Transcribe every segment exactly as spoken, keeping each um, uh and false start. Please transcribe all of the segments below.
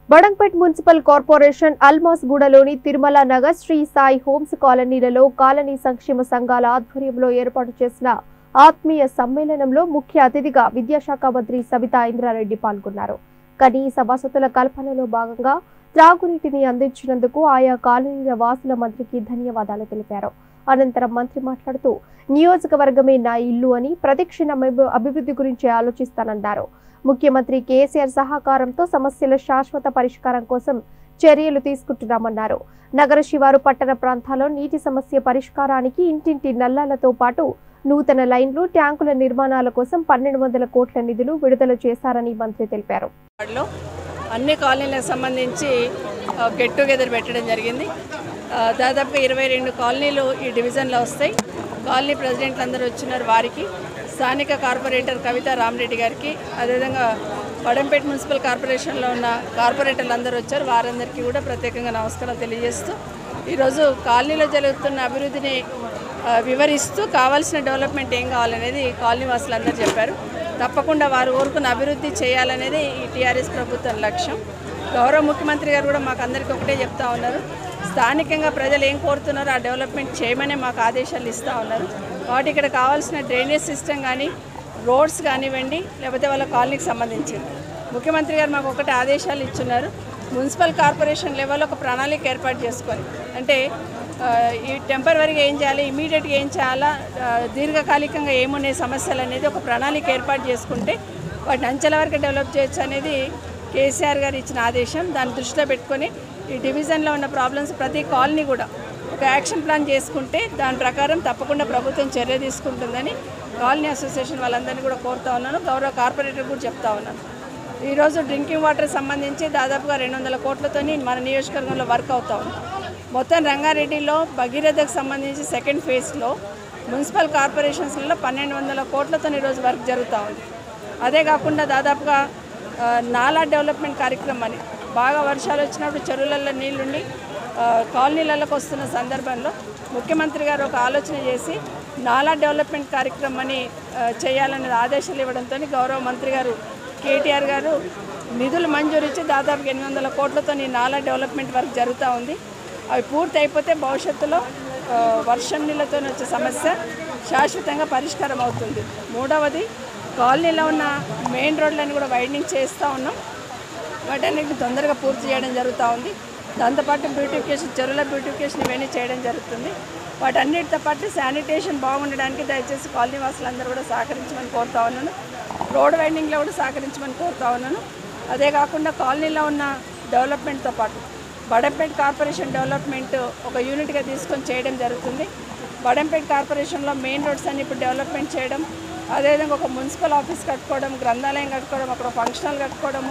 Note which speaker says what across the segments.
Speaker 1: Badangpet municipal corporation అల్మాస్ గూడలోని Tirumala Nagar Sri Sai homes కాలనీలలో కాలనీ సంక్షేమ సంఘాల ఆధ్వర్యంలో ఏర్పాటు చేసిన ఆత్మీయ సమ్మేళనంలో ముఖ్య అతిథిగా విద్యాశాఖ మంత్రి సబితా ఇంద్రారెడ్డి పాల్గొన్నారు. కనీస వసతుల కల్పనలో భాగంగా త్రాగునీటిని అందించినందుకు ఆయా కాలనీల వాసుల మంత్రికి ధన్యవాదాలు తెలిపారు. అనంతరం మంత్రి మాట్లాడుతూ నియోజకవర్గమే నా ఇల్లు అని ప్రతిక్షణం అభివృద్ధి గురించి ఆలోచిస్తానన్నారు. ముఖ్యమంత్రి కేసీఆర్ సహకారంతో సమస్యల శాశ్వత పరిష్కారం కోసం చర్యలు తీసుకుంటున్నామన్నారు. నగర శివారు పట్టణ ప్రాంతాల్లో నీటి సమస్య పరిష్కారానికి ఇంటింటి నల్లాలతో పాటు నూతన లైన్లు, ట్యాంకుల నిర్మాణాల కోసం పన్నెండు వందల కోట్ల నిధులు విడుదల చేశారని మంత్రి తెలిపారు.
Speaker 2: అన్ని కాలనీలకు సంబంధించి గెట్ టుగెదర్ పెట్టడం జరిగింది. దాదాపుగా ఇరవై రెండు కాలనీలు ఈ డివిజన్లో వస్తాయి. కాలనీ ప్రెసిడెంట్లు అందరూ వచ్చినారు. వారికి స్థానిక కార్పొరేటర్ కవిత రామరెడ్డి గారికి, అదేవిధంగా బడంపేట మున్సిపల్ కార్పొరేషన్లో ఉన్న కార్పొరేటర్లు అందరూ వచ్చారు. వారందరికీ కూడా ప్రత్యేకంగా నమస్కారం తెలియజేస్తూ ఈరోజు కాలనీలో జరుగుతున్న అభివృద్ధిని వివరిస్తూ కావాల్సిన డెవలప్మెంట్ ఏం కావాలనేది కాలనీ వాసులందరూ చెప్పారు. తప్పకుండా వారు కోరుకున్న అభివృద్ధి చేయాలనేది ఈ టీఆర్ఎస్ ప్రభుత్వం లక్ష్యం. గౌరవ ముఖ్యమంత్రి గారు కూడా మాకు అందరికీ ఒకటే చెప్తా ఉన్నారు, స్థానికంగా ప్రజలు ఏం కోరుతున్నారో ఆ డెవలప్మెంట్ చేయమనే మాకు ఆదేశాలు ఇస్తూ ఉన్నారు. కాబట్టి ఇక్కడ కావాల్సిన డ్రైనేజ్ సిస్టమ్ కానీ, రోడ్స్ కానివ్వండి, లేకపోతే వాళ్ళ కాలనీకి సంబంధించింది ముఖ్యమంత్రి గారు మాకు ఒకటి ఆదేశాలు ఇచ్చున్నారు. మున్సిపల్ కార్పొరేషన్ లెవెల్లో ఒక ప్రణాళిక ఏర్పాటు చేసుకొని, అంటే ఈ టెంపరవరీగా ఏం చేయాలి, ఇమీడియట్గా ఏం చేయాలా, దీర్ఘకాలికంగా ఏమున్నాయి సమస్యలు అనేది ఒక ప్రణాళిక ఏర్పాటు చేసుకుంటే వాటిని అంచెల వరకు డెవలప్ చేయొచ్చు అనేది కేసీఆర్ గారు ఇచ్చిన ఆదేశం. దాన్ని దృష్టిలో పెట్టుకొని ఈ డివిజన్లో ఉన్న ప్రాబ్లమ్స్ ప్రతి కాలనీ కూడా ఒక యాక్షన్ ప్లాన్ చేసుకుంటే దాని ప్రకారం తప్పకుండా ప్రభుత్వం చర్య తీసుకుంటుందని కాలనీ అసోసియేషన్ వాళ్ళందరినీ కూడా కోరుతా ఉన్నాను. గౌరవ కార్పొరేటర్ కూడా చెప్తా ఉన్నాను. ఈరోజు డ్రింకింగ్ వాటర్ సంబంధించి దాదాపుగా రెండు వందల కోట్లతో మన నియోజకవర్గంలో వర్క్ అవుతా ఉంది. మొత్తం రంగారెడ్డిలో భగీరథకు సంబంధించి సెకండ్ ఫేజ్లో మున్సిపల్ కార్పొరేషన్స్లలో పన్నెండు వందల కోట్లతో ఈరోజు వర్క్ జరుగుతూ ఉంది. అదే కాకుండా దాదాపుగా నాలా డెవలప్మెంట్ కార్యక్రమం అని బాగా వర్షాలు వచ్చినప్పుడు చెరువులలో నీళ్లుండి కాలనీలకు వస్తున్న సందర్భంలో ముఖ్యమంత్రి గారు ఒక ఆలోచన చేసి నాలా డెవలప్మెంట్ కార్యక్రమాన్ని చేయాలనే ఆదేశాలు ఇవ్వడంతో గౌరవ మంత్రి గారు కేటీఆర్ గారు నిధులు మంజూరు ఇచ్చి దాదాపు ఎనిమిది వందల కోట్లతో ఈ నాలా డెవలప్మెంట్ వర్క్ జరుగుతూ ఉంది. అవి పూర్తి అయిపోతే భవిష్యత్తులో వర్షం నీళ్ళతో వచ్చే సమస్య శాశ్వతంగా పరిష్కారం అవుతుంది. మూడవది, కాలనీలో ఉన్న మెయిన్ రోడ్లను కూడా వైడనింగ్ చేస్తూ ఉన్నాం. వాటన్నిటిని తొందరగా పూర్తి చేయడం జరుగుతూ ఉంది. దాంతోపాటు బ్యూటిఫికేషన్, చెరువుల బ్యూటిఫికేషన్ ఇవన్నీ చేయడం జరుగుతుంది. వాటన్నిటితో పాటు శానిటేషన్ బాగుండడానికి దయచేసి కాలనీ వాసులందరూ కూడా సహకరించమని కోరుతా ఉన్నాను. రోడ్ వైండింగ్లో కూడా సహకరించమని కోరుతా ఉన్నాను. అదే కాకుండా కాలనీలో ఉన్న డెవలప్మెంట్తో పాటు బడంపేట కార్పొరేషన్ డెవలప్మెంట్ ఒక యూనిట్గా తీసుకొని చేయడం జరుగుతుంది. బడంపేట కార్పొరేషన్లో మెయిన్ రోడ్స్ అన్ని ఇప్పుడు డెవలప్మెంట్ చేయడం, అదేవిధంగా ఒక మున్సిపల్ ఆఫీస్ కట్టుకోవడం, గ్రంథాలయం కట్టుకోవడం, అక్కడ ఫంక్షనల్ కట్టుకోవడము,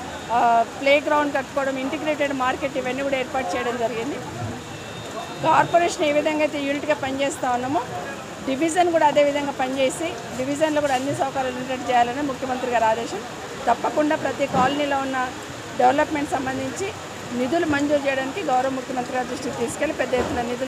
Speaker 2: ప్లే గ్రౌండ్ కట్టుకోవడం, ఇంటిగ్రేటెడ్ మార్కెట్ ఇవన్నీ కూడా ఏర్పాటు చేయడం జరిగింది. కార్పొరేషన్ ఏ విధంగా అయితే యూనిట్గా పనిచేస్తూ ఉన్నామో డివిజన్ కూడా అదేవిధంగా పనిచేసి డివిజన్లో కూడా అన్ని సౌకర్యాలు ఉండేట్టు చేయాలని ముఖ్యమంత్రి గారి ఆదేశం. తప్పకుండా ప్రతి కాలనీలో ఉన్న డెవలప్మెంట్ సంబంధించి నిధులు మంజూరు చేయడానికి గౌరవ ముఖ్యమంత్రి గారి దృష్టికి తీసుకెళ్లి పెద్ద ఎత్తున నిధులు